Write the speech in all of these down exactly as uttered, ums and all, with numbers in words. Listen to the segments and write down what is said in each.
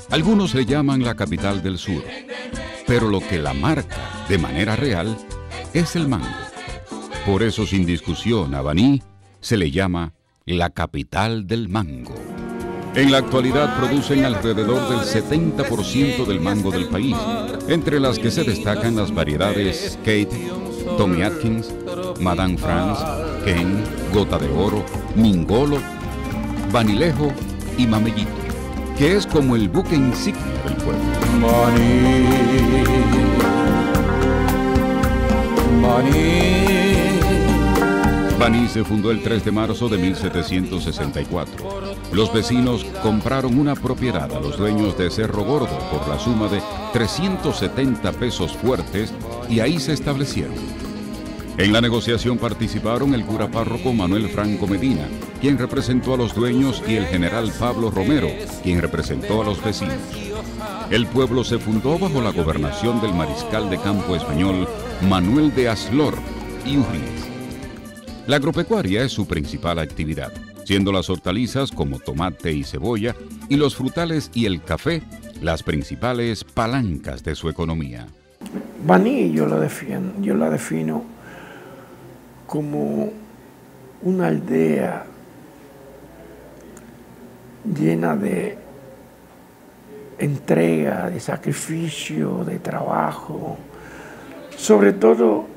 Algunos le llaman la capital del sur, pero lo que la marca de manera real es el mango. Por eso, sin discusión, a Baní se le llama la capital del mango. En la actualidad producen alrededor del setenta por ciento del mango del país, entre las que se destacan las variedades Kate, Tommy Atkins, Madame France, Ken, Gota de Oro, Mingolo, Banilejo y Mamellito, que es como el buque insignia del pueblo. Baní, Baní. Baní se fundó el tres de marzo de mil setecientos sesenta y cuatro. Los vecinos compraron una propiedad a los dueños de Cerro Gordo por la suma de trescientos setenta pesos fuertes y ahí se establecieron. En la negociación participaron el cura párroco Manuel Franco Medina, quien representó a los dueños, y el general Pablo Romero, quien representó a los vecinos. El pueblo se fundó bajo la gobernación del mariscal de campo español Manuel de Aslor y Urríez. La agropecuaria es su principal actividad, siendo las hortalizas como tomate y cebolla y los frutales y el café las principales palancas de su economía. Baní yo la defino, yo la defino como una aldea llena de entrega, de sacrificio, de trabajo, sobre todo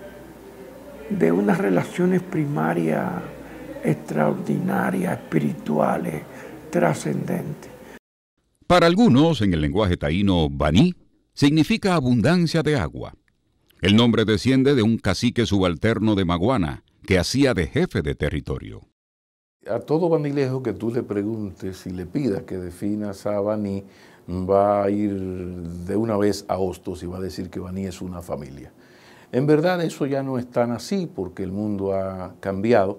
de unas relaciones primarias extraordinarias, espirituales, trascendentes. Para algunos, en el lenguaje taíno, Baní significa abundancia de agua. El nombre desciende de un cacique subalterno de Maguana, que hacía de jefe de territorio. A todo banilejo que tú le preguntes y le pidas que definas a Baní, va a ir de una vez a Hostos y va a decir que Baní es una familia. En verdad eso ya no es tan así porque el mundo ha cambiado,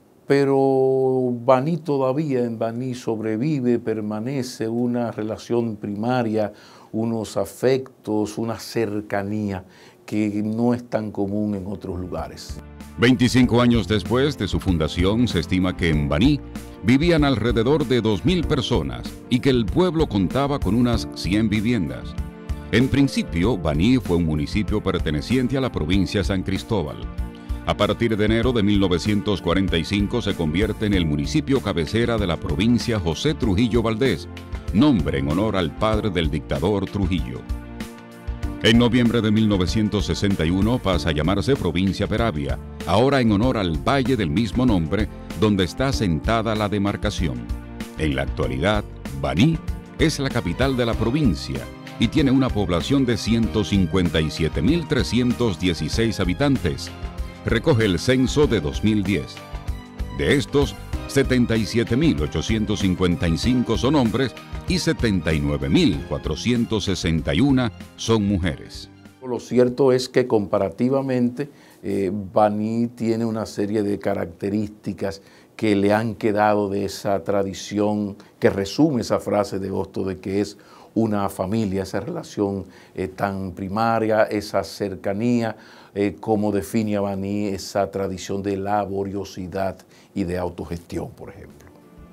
pero Baní todavía, en Baní sobrevive, permanece una relación primaria, unos afectos, una cercanía que no es tan común en otros lugares. veinticinco años después de su fundación, se estima que en Baní vivían alrededor de dos mil personas y que el pueblo contaba con unas cien viviendas. En principio, Baní fue un municipio perteneciente a la provincia San Cristóbal. A partir de enero de mil novecientos cuarenta y cinco se convierte en el municipio cabecera de la provincia José Trujillo Valdés, nombre en honor al padre del dictador Trujillo. En noviembre de mil novecientos sesenta y uno pasa a llamarse provincia Peravia, ahora en honor al valle del mismo nombre donde está asentada la demarcación. En la actualidad, Baní es la capital de la provincia y tiene una población de ciento cincuenta y siete mil trescientos dieciséis habitantes. Recoge el censo de dos mil diez. De estos, setenta y siete mil ochocientos cincuenta y cinco son hombres y setenta y nueve mil cuatrocientos sesenta y uno son mujeres. Lo cierto es que comparativamente eh, Baní tiene una serie de características que le han quedado de esa tradición que resume esa frase de Hostos de que es una familia, esa relación eh, tan primaria, esa cercanía, eh, como define a Baní esa tradición de laboriosidad y de autogestión, por ejemplo.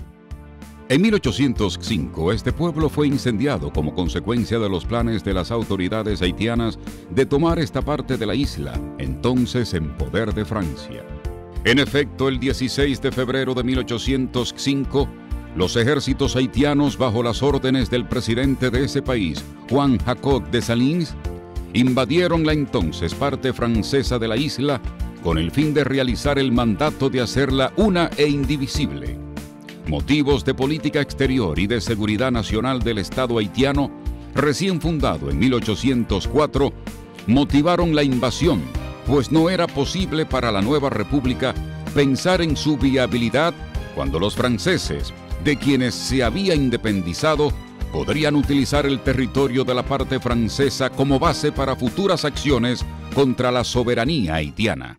En mil ochocientos cinco, este pueblo fue incendiado como consecuencia de los planes de las autoridades haitianas de tomar esta parte de la isla, entonces en poder de Francia. En efecto, el dieciséis de febrero de mil ochocientos cinco, los ejércitos haitianos, bajo las órdenes del presidente de ese país, Juan Jacob Dessalines, invadieron la entonces parte francesa de la isla con el fin de realizar el mandato de hacerla una e indivisible. Motivos de política exterior y de seguridad nacional del Estado haitiano, recién fundado en mil ochocientos cuatro, motivaron la invasión, pues no era posible para la nueva república pensar en su viabilidad cuando los franceses, de quienes se había independizado, podrían utilizar el territorio de la parte francesa como base para futuras acciones contra la soberanía haitiana.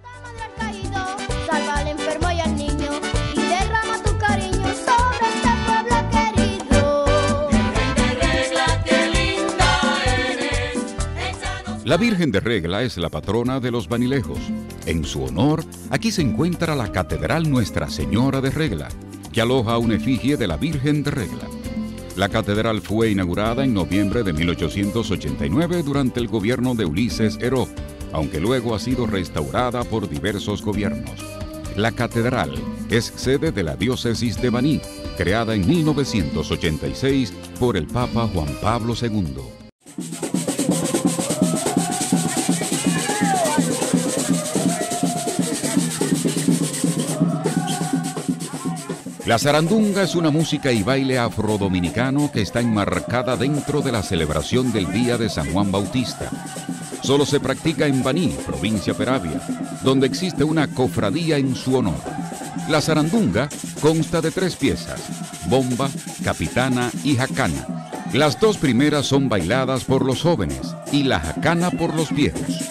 La Virgen de Regla es la patrona de los banilejos. En su honor, aquí se encuentra la Catedral Nuestra Señora de Regla, que aloja una efigie de la Virgen de Regla. La catedral fue inaugurada en noviembre de mil ochocientos ochenta y nueve durante el gobierno de Ulises Heró, aunque luego ha sido restaurada por diversos gobiernos. La catedral es sede de la diócesis de Baní, creada en mil novecientos ochenta y seis por el Papa Juan Pablo segundo. La zarandunga es una música y baile afrodominicano que está enmarcada dentro de la celebración del Día de San Juan Bautista. Solo se practica en Baní, provincia Peravia, donde existe una cofradía en su honor. La zarandunga consta de tres piezas: bomba, capitana y jacana. Las dos primeras son bailadas por los jóvenes y la jacana por los viejos.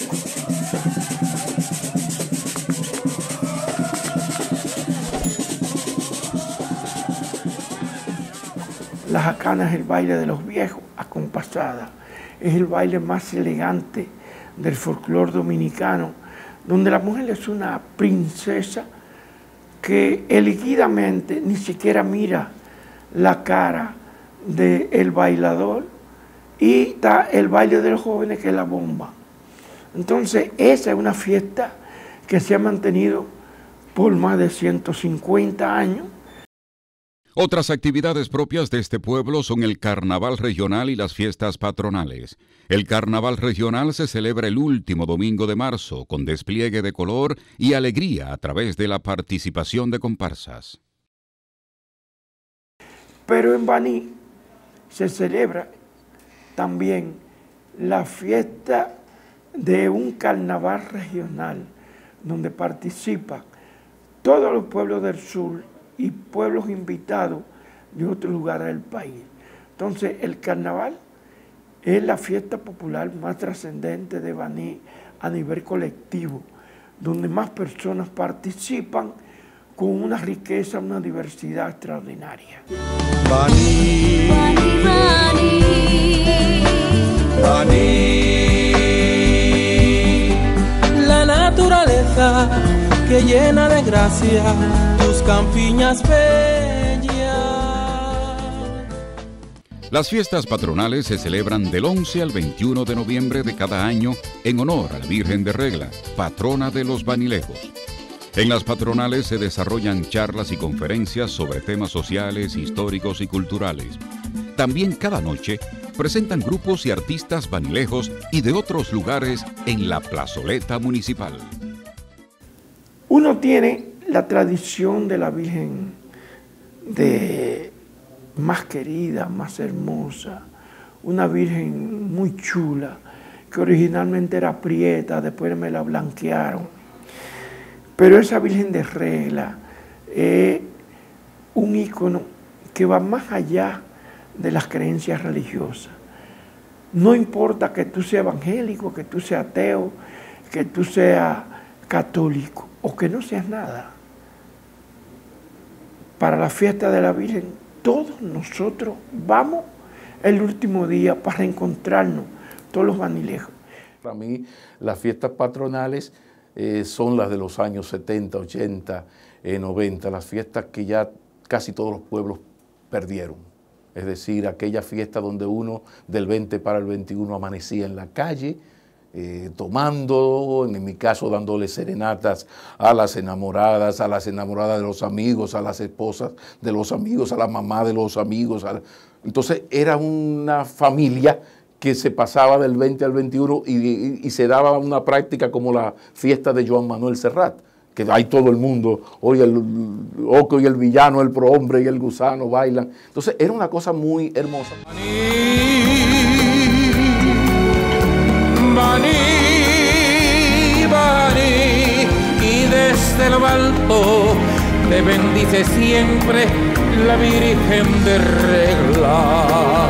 La jacana es el baile de los viejos, acompasada. Es el baile más elegante del folclore dominicano, donde la mujer es una princesa que elegidamente ni siquiera mira la cara del bailador, y está el baile de los jóvenes, que es la bomba. Entonces, esa es una fiesta que se ha mantenido por más de ciento cincuenta años. Otras actividades propias de este pueblo son el carnaval regional y las fiestas patronales. El carnaval regional se celebra el último domingo de marzo, con despliegue de color y alegría a través de la participación de comparsas. Pero en Baní se celebra también la fiesta de un carnaval regional, donde participan todos los pueblos del sur y pueblos invitados de otros lugares del país. Entonces, el carnaval es la fiesta popular más trascendente de Baní a nivel colectivo, donde más personas participan con una riqueza, una diversidad extraordinaria. Baní, Baní, Baní, Baní, la naturaleza que llena de gracia tus campiñas bellas. Las fiestas patronales se celebran del once al veintiuno de noviembre de cada año en honor a la Virgen de Regla, patrona de los banilejos. En las patronales se desarrollan charlas y conferencias sobre temas sociales, históricos y culturales. También cada noche presentan grupos y artistas banilejos y de otros lugares en la plazoleta municipal. Uno tiene la tradición de la Virgen de más querida, más hermosa, una Virgen muy chula, que originalmente era prieta, después me la blanquearon. Pero esa Virgen de Regla es un ícono que va más allá de las creencias religiosas. No importa que tú seas evangélico, que tú seas ateo, que tú seas católico o que no seas nada. Para la fiesta de la Virgen, todos nosotros vamos el último día para reencontrarnos, todos los banilejos. Para mí, las fiestas patronales eh, son las de los años setenta, ochenta, eh, noventa, las fiestas que ya casi todos los pueblos perdieron. Es decir, aquella fiesta donde uno del veinte para el veintiuno amanecía en la calle, Eh, tomando, en mi caso dándole serenatas a las enamoradas, a las enamoradas de los amigos, a las esposas de los amigos, a la mamá de los amigos. A la... Entonces era una familia que se pasaba del veinte al veintiuno y, y, y se daba una práctica como la fiesta de Joan Manuel Serrat, que hay todo el mundo, hoy el Oco y el villano, el prohombre y el gusano bailan. Entonces era una cosa muy hermosa. Baní, Baní, y desde lo alto te bendice siempre la Virgen de Regla.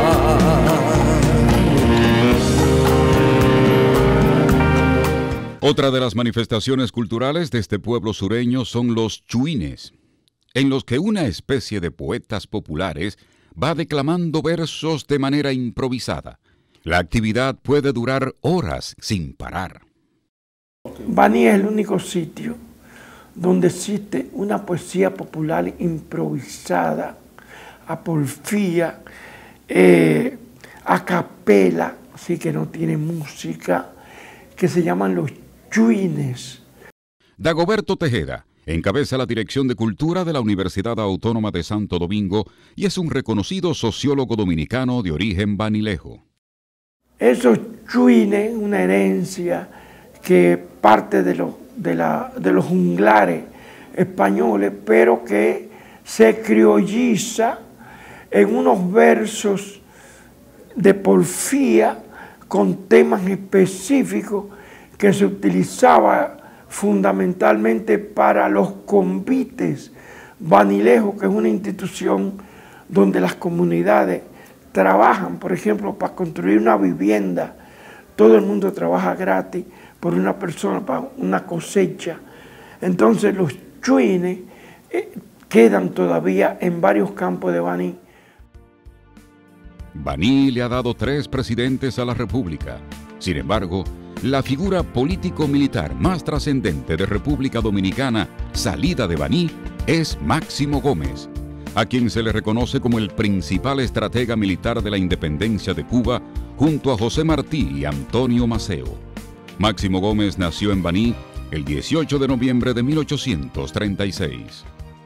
Otra de las manifestaciones culturales de este pueblo sureño son los chuines, en los que una especie de poetas populares va declamando versos de manera improvisada. La actividad puede durar horas sin parar. Baní es el único sitio donde existe una poesía popular improvisada a porfía, eh, a capela, así que no tiene música, que se llaman los chuines. Dagoberto Tejeda encabeza la Dirección de Cultura de la Universidad Autónoma de Santo Domingo y es un reconocido sociólogo dominicano de origen banilejo. Esos chuines, una herencia que parte de, lo, de, la, de los junglares españoles, pero que se criolliza en unos versos de porfía con temas específicos que se utilizaba fundamentalmente para los convites banilejos, que es una institución donde las comunidades trabajan, por ejemplo, para construir una vivienda. Todo el mundo trabaja gratis por una persona, para una cosecha. Entonces los chuines eh, quedan todavía en varios campos de Baní. Baní le ha dado tres presidentes a la República. Sin embargo, la figura político-militar más trascendente de República Dominicana, salida de Baní, es Máximo Gómez, a quien se le reconoce como el principal estratega militar de la independencia de Cuba, junto a José Martí y Antonio Maceo. Máximo Gómez nació en Baní el dieciocho de noviembre de mil ochocientos treinta y seis.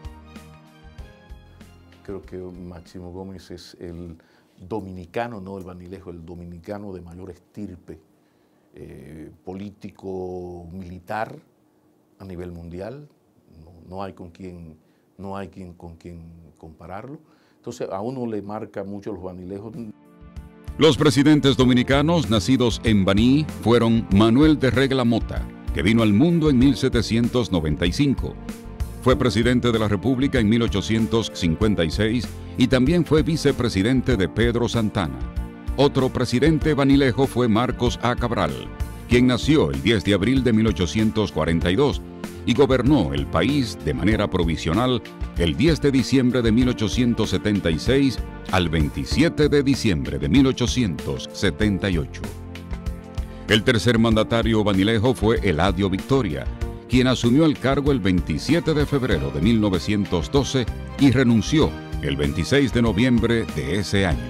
Creo que Máximo Gómez es el dominicano, no el banilejo, el dominicano de mayor estirpe eh, político militar a nivel mundial. No, no hay con quien, no hay quien, con quien compararlo. Entonces a uno le marca mucho los banilejos. Los presidentes dominicanos nacidos en Baní fueron Manuel de Regla Mota, que vino al mundo en mil setecientos noventa y cinco. Fue presidente de la República en mil ochocientos cincuenta y seis y también fue vicepresidente de Pedro Santana. Otro presidente banilejo fue Marcos A. Cabral, quien nació el diez de abril de mil ochocientos cuarenta y dos y gobernó el país de manera provisional el diez de diciembre de mil ochocientos setenta y seis al veintisiete de diciembre de mil ochocientos setenta y ocho. El tercer mandatario banilejo fue Eladio Victoria, quien asumió el cargo el veintisiete de febrero de mil novecientos doce y renunció el veintiséis de noviembre de ese año.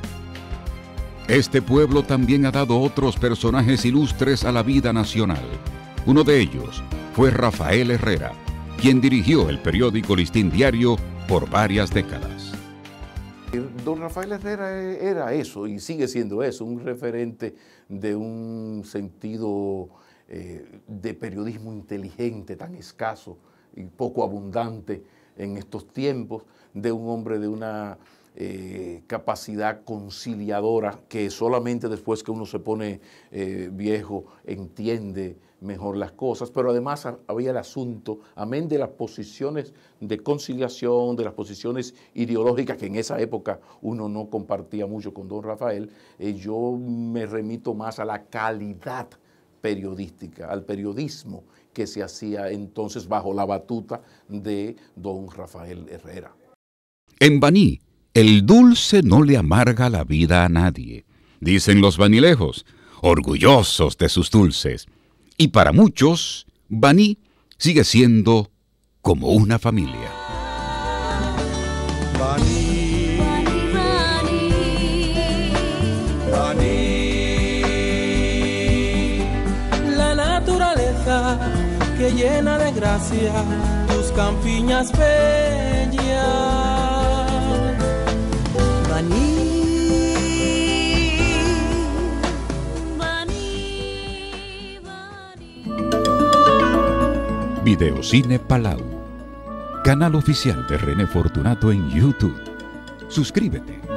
Este pueblo también ha dado otros personajes ilustres a la vida nacional. Uno de ellos fue Rafael Herrera, quien dirigió el periódico Listín Diario por varias décadas. Don Rafael Herrera era eso y sigue siendo eso, un referente de un sentido eh, de periodismo inteligente, tan escaso y poco abundante en estos tiempos, de un hombre de una eh, capacidad conciliadora que solamente después que uno se pone eh, viejo entiende mejor las cosas, pero además había el asunto, amén de las posiciones de conciliación, de las posiciones ideológicas que en esa época uno no compartía mucho con don Rafael, eh, yo me remito más a la calidad periodística, al periodismo que se hacía entonces bajo la batuta de don Rafael Herrera. En Baní, el dulce no le amarga la vida a nadie, dicen los banilejos, orgullosos de sus dulces. Y para muchos, Baní sigue siendo como una familia. Baní, Baní, Baní, la naturaleza que llena de gracia tus campiñas bellas. Baní. Videocine Palau, canal oficial de René Fortunato en YouTube. Suscríbete.